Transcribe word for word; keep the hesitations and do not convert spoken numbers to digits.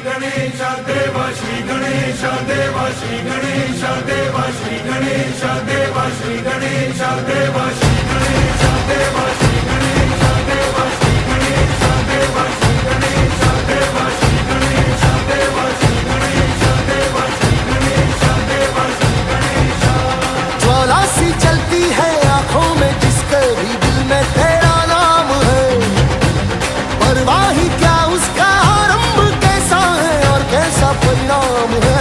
गणेश देवा श्री गणेश देवा श्री गणेश देवा श्री गणेश देवा श्री गणेश देवा श्री गणेश देवा श्री गणेश देवा श्री गणेश देवा श्री गणेश देवा श्री गणेश देवा श्री गणेश देवा श्री गणेश देवा श्री गणेश। ज्वाला सी चलती है आंखों में जिसके भी दिल में तेरा नाम है, परवाही क्या उसका आरंभ कैसा है और कैसा परिणाम है।